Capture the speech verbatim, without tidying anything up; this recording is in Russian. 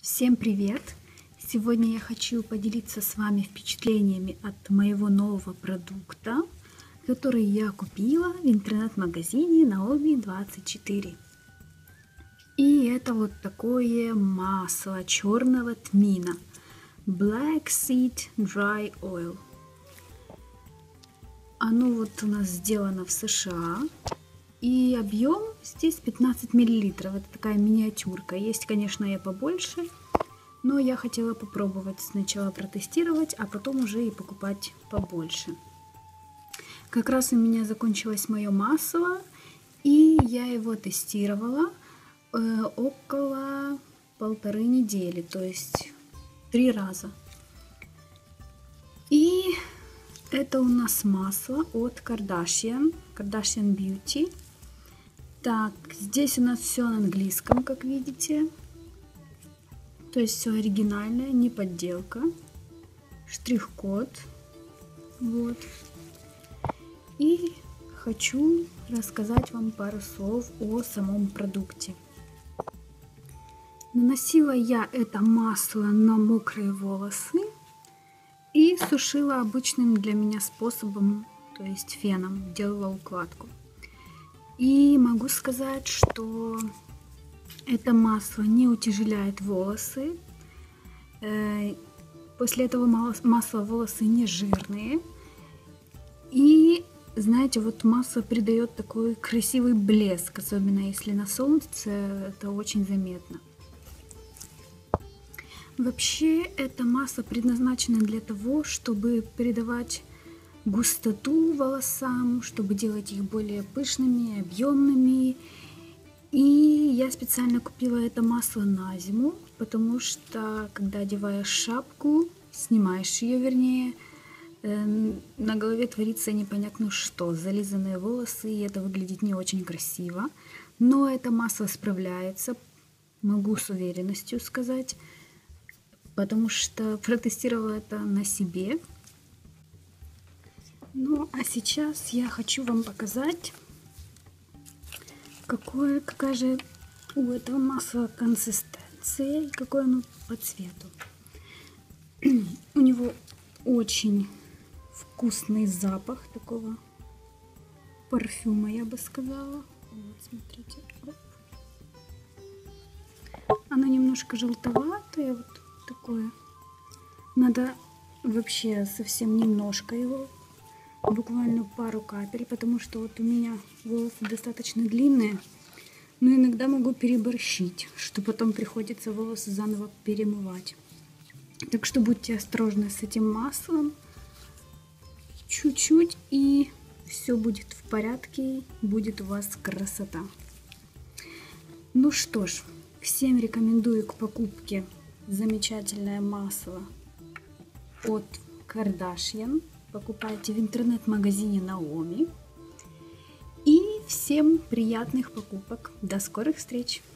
Всем привет! Сегодня я хочу поделиться с вами впечатлениями от моего нового продукта, который я купила в интернет-магазине наоми двадцать четыре. И это вот такое масло черного тмина Black Seed Dry Oil. Оно вот у нас сделано в США. И объем здесь пятнадцать миллилитров. Это такая миниатюрка. Есть, конечно, и побольше. Но я хотела попробовать сначала протестировать, а потом уже и покупать побольше. Как раз у меня закончилось мое масло. И я его тестировала э, около полторы недели. То есть три раза. И это у нас масло от Kardashian. Kardashian Beauty. Так, здесь у нас все на английском, как видите. То есть все оригинальное, не подделка. Штрих-код. Вот. И хочу рассказать вам пару слов о самом продукте. Наносила я это масло на мокрые волосы и сушила обычным для меня способом, то есть феном, делала укладку. И могу сказать, что это масло не утяжеляет волосы. После этого масла волосы не жирные. И, знаете, вот масло придает такой красивый блеск, особенно если на солнце, это очень заметно. Вообще, это масло предназначено для того, чтобы придавать густоту волосам, чтобы делать их более пышными, объемными. И я специально купила это масло на зиму, потому что, когда одеваешь шапку, снимаешь ее, вернее, э, на голове творится непонятно что, зализанные волосы, и это выглядит не очень красиво. Но это масло справляется, могу с уверенностью сказать, потому что протестировала это на себе. Ну, а сейчас я хочу вам показать, какое, какая же у этого масла консистенция и какое оно по цвету. У него очень вкусный запах такого парфюма, я бы сказала. Вот, смотрите. Оно немножко желтоватое, вот такое. Надо вообще совсем немножко его. Буквально пару капель, потому что вот у меня волосы достаточно длинные, но иногда могу переборщить, что потом приходится волосы заново перемывать. Так что будьте осторожны с этим маслом. Чуть-чуть, и все будет в порядке, будет у вас красота. Ну что ж, всем рекомендую к покупке замечательное масло от Kardashian. Покупайте в интернет-магазине наоми. И всем приятных покупок. До скорых встреч!